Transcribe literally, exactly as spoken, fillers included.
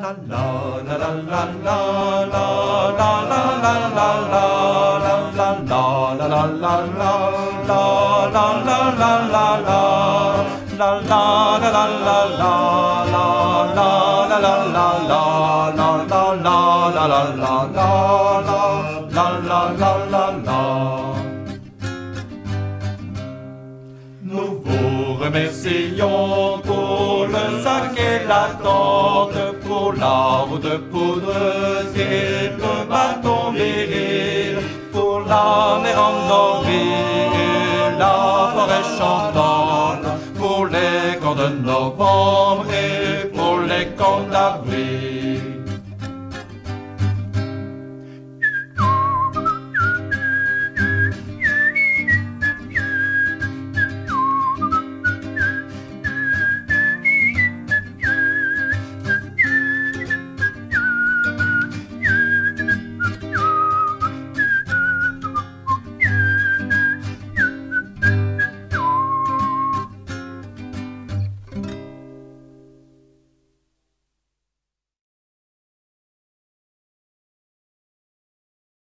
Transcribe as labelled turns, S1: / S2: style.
S1: Nous vous remercions pour le sac et la tente, pour l'arbre de poudreuse et le bâton viril, pour la mer endormie et la forêt chantante, pour les camps de novembre et pour les camps d'avril.